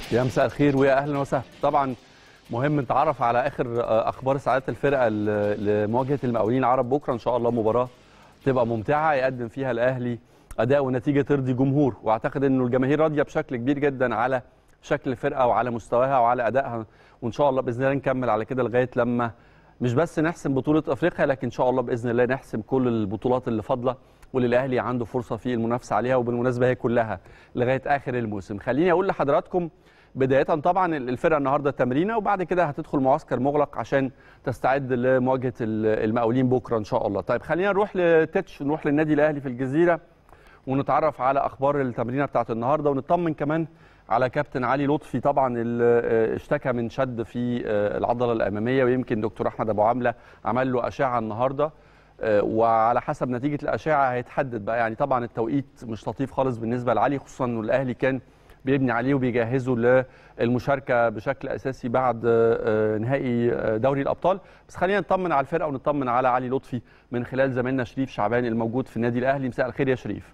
يا مساء الخير ويا اهلا وسهلا. طبعا مهم نتعرف على اخر اخبار سعاده الفرقه لمواجهه المقاولين العرب بكره. ان شاء الله مباراه تبقى ممتعه يقدم فيها الاهلي اداء ونتيجه ترضي جمهور، واعتقد انه الجماهير راضيه بشكل كبير جدا على شكل الفرقه وعلى مستواها وعلى ادائها، وان شاء الله باذن الله نكمل على كده لغايه لما مش بس نحسم بطوله افريقيا، لكن ان شاء الله باذن الله نحسم كل البطولات اللي فاضله واللي الاهلي عنده فرصه في المنافسه عليها، وبالمناسبه هي كلها لغايه اخر الموسم. خليني اقول لحضراتكم بداية طبعا الفرقة النهارده تمرينة، وبعد كده هتدخل معسكر مغلق عشان تستعد لمواجهة المقاولين بكرة إن شاء الله. طيب خلينا نروح لتتش، نروح للنادي الأهلي في الجزيرة ونتعرف على أخبار التمرينة بتاعت النهارده، ونطمن كمان على كابتن علي لطفي طبعا اللي اشتكى من شد في العضلة الأمامية، ويمكن دكتور أحمد أبو عملة عمل له أشعة النهارده، وعلى حسب نتيجة الأشعة هيتحدد بقى. يعني طبعا التوقيت مش لطيف خالص بالنسبة لعلي، خصوصا إنه الأهلي كان بيبني عليه وبيجهزه للمشاركه بشكل اساسي بعد نهائي دوري الابطال. بس خلينا نطمن على الفرقه ونطمن على علي لطفي من خلال زميلنا شريف شعبان الموجود في النادي الاهلي. مساء الخير يا شريف.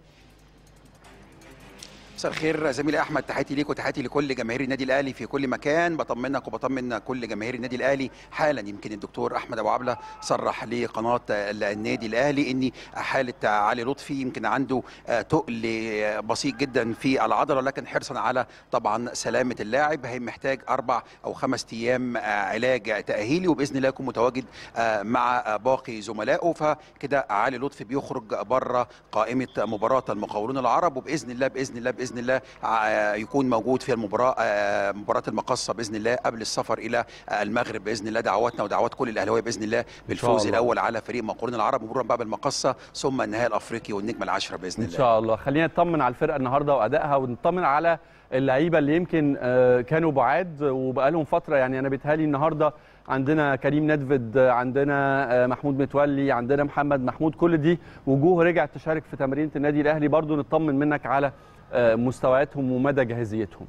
مساء الخير زميلي احمد، تحياتي ليك وتحياتي لكل جماهير النادي الاهلي في كل مكان. بطمنك وبطمن كل جماهير النادي الاهلي حالا. يمكن الدكتور احمد ابو عبله صرح لقناه النادي الاهلي ان حاله علي لطفي يمكن عنده تقل بسيط جدا في العضله، لكن حرصا على طبعا سلامه اللاعب هي محتاج 4 أو 5 ايام علاج تاهيلي، وباذن الله يكون متواجد مع باقي زملائه. فكده علي لطفي بيخرج بره قائمه مباراه المقاولون العرب، وباذن الله باذن الله باذن الله يكون موجود في مباراه المقصه باذن الله قبل السفر الى المغرب باذن الله. دعواتنا ودعوات كل الاهلاويه باذن الله بالفوز الاول على فريق المقاولون العرب، مرورا بقى بالمقصه ثم النهائي الافريقي والنجمه العاشره باذن الله. ان شاء الله. خلينا نطمن على الفرقه النهارده وادائها، ونطمن على اللعيبه اللي يمكن كانوا بعاد وبقى لهم فتره. يعني انا بيتهيألي النهارده عندنا كريم ندفد، عندنا محمود متولي، عندنا محمد محمود، كل دي وجوه رجعت تشارك في تمرينه النادي الاهلي. برضو نطمن منك على مستوياتهم ومدى جاهزيتهم.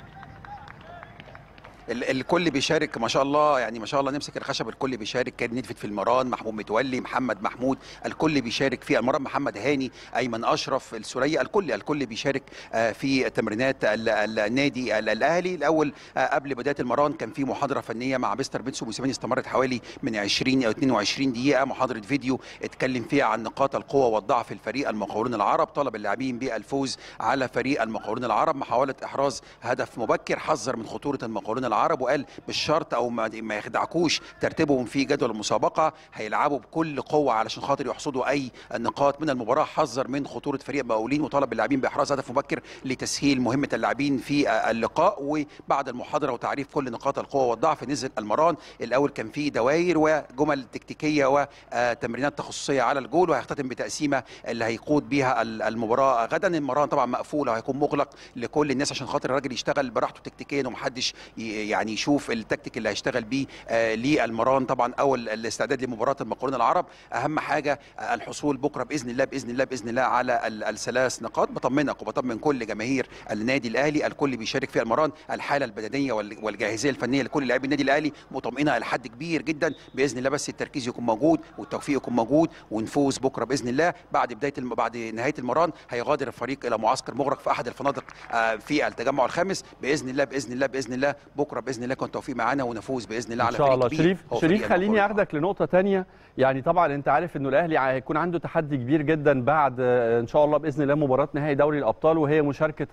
الكل بيشارك ما شاء الله، يعني ما شاء الله نمسك الخشب. الكل بيشارك، كان ندفت في المران، محمود متولي، محمد محمود، الكل بيشارك في المران، محمد هاني، ايمن اشرف، السوريه، الكل بيشارك في تمرينات النادي الاهلي. الاول قبل بدايه المران كان في محاضره فنيه مع مستر بيتسو موسيماني استمرت حوالي من 20 او 22 دقيقه، محاضره فيديو اتكلم فيها عن نقاط القوه والضعف الفريق المقاولون العرب، طلب اللاعبين بالفوز على فريق المقاولون العرب، محاوله احراز هدف مبكر، حذر من خطوره المقاولون العرب وقال بالشرط او ما يخدعكوش ترتيبهم في جدول المسابقه، هيلعبوا بكل قوه علشان خاطر يحصدوا اي نقاط من المباراه. حذر من خطوره فريق المقاولين وطلب اللاعبين باحراز هدف مبكر لتسهيل مهمه اللاعبين في اللقاء. وبعد المحاضره وتعريف كل نقاط القوه والضعف نزل المران. الاول كان في دوائر وجمل تكتيكيه وتمرينات تخصصيه على الجول، وهيختتم بتقسيمه اللي هيقود بيها المباراه غدا. المران طبعا مقفوله وهيكون مغلق لكل الناس عشان خاطر الراجل يشتغل براحته تكتيكيا ومحدش يعني يشوف التكتيك اللي هيشتغل بيه للمران طبعا او الاستعداد لمباراه المقاولون العرب. اهم حاجه الحصول بكره باذن الله باذن الله باذن الله على الثلاث نقاط. بطمنك وبطمن كل جماهير النادي الاهلي، الكل بيشارك في المران، الحاله البدنيه والجاهزيه الفنيه لكل لاعبي النادي الاهلي مطمئنه الى حد كبير جدا باذن الله. بس التركيز يكون موجود والتوفيق يكون موجود ونفوز بكره باذن الله. بعد نهايه المران هيغادر الفريق الى معسكر مغلق في احد الفنادق في التجمع الخامس باذن الله باذن الله باذن الله. بكره باذن الله يكون توفيق معانا ونفوز باذن الله على فريق كبير. شريف خليني اخدك لنقطه ثانيه. يعني طبعا انت عارف انه الاهلي هيكون عنده تحدي كبير جدا بعد ان شاء الله باذن الله مباراه نهائي دوري الابطال، وهي مشاركه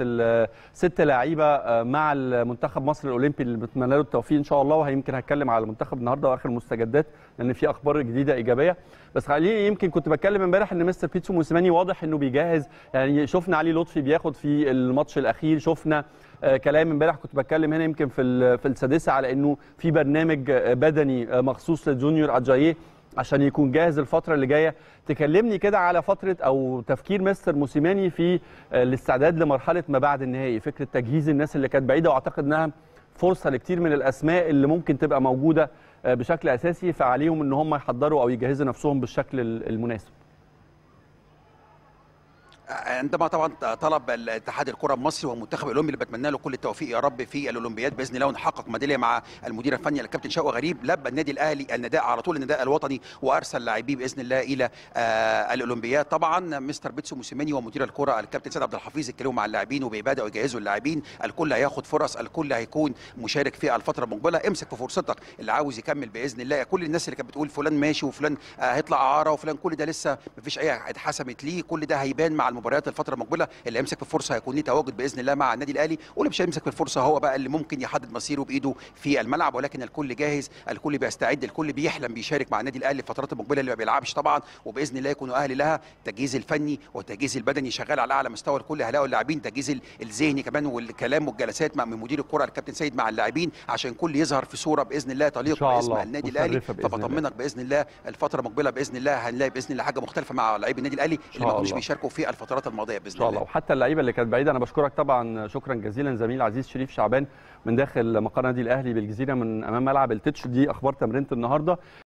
ال6 لاعيبه مع المنتخب مصر الاولمبي اللي بنتمنى له التوفيق ان شاء الله. ويمكن هتكلم على المنتخب النهارده واخر المستجدات لان في اخبار جديده ايجابيه. بس خليني يمكن كنت بتكلم امبارح ان مستر بيتسو موسيماني واضح انه بيجهز. يعني شفنا علي لطفي بياخد في الماتش الاخير، شفنا كلام امبارح كنت بتكلم هنا يمكن في السادسه على انه في برنامج بدني مخصوص لجونيور اجاييه عشان يكون جاهز الفتره اللي جايه. تكلمني كده على فتره او تفكير مستر موسيماني في الاستعداد لمرحله ما بعد النهائي، فكره تجهيز الناس اللي كانت بعيده، واعتقد انها فرصه لكتير من الاسماء اللي ممكن تبقى موجوده بشكل اساسي، فعليهم ان هم يحضروا او يجهزوا نفسهم بالشكل المناسب. عندما طبعا طلب الاتحاد الكره المصري والمنتخب الاولمبي اللي بتمنى له كل التوفيق يا رب في الاولمبياد باذن الله، ونحقق ميداليه مع المدير الفني الكابتن شوقي غريب، لبى النادي الاهلي النداء على طول، النداء الوطني، وارسل لاعبيه باذن الله الى الاولمبياد. طبعا مستر بيتسو موسيماني ومدير الكره الكابتن سيد عبد الحفيظ اتكلموا مع اللاعبين وبيبداوا يجهزوا اللاعبين، الكل هياخد فرص، الكل هيكون مشارك في الفتره المقبله. امسك في فرصتك، اللي عاوز يكمل باذن الله. كل الناس اللي كانت بتقول فلان ماشي وفلان هيطلع اعاره وفلان، كل ده لسه مفيش اي اتحسمت ليه، كل ده هيبان مع المباريات الفتره المقبله. اللي يمسك في الفرصه هيكون ليه تواجد باذن الله مع النادي الاهلي، واللي مش هيمسك في الفرصه هو بقى اللي ممكن يحدد مصيره بايده في الملعب. ولكن الكل جاهز، الكل بيستعد، الكل بيحلم بيشارك مع النادي الاهلي الفترات المقبله اللي ما بيلعبش طبعا، وباذن الله يكونوا اهل لها. التجهيز الفني والتجهيز البدني شغال على اعلى مستوى، الكل هيلاقوا اللاعبين، التجهيز الذهني كمان والكلام والجلسات من مدير الكره الكابتن سيد مع اللاعبين، عشان الكل يظهر في صوره باذن الله تليق باسم النادي الاهلي. فبطمنك باذن الله الفتره المقبله باذن الله هنلاقي باذن الله حاجه مختلفه مع لاعبي النادي الاهلي اللي ما كانوش بيشاركوا في الفترات الماضيه باذن الله. وحتى اللعيبه اللي كانت بعيده. انا بشكرك طبعا شكرا جزيلا زميل العزيز شريف شعبان من داخل مقر النادي الاهلي بالجزيره من امام ملعب التتش. دي اخبار تمرينه النهارده.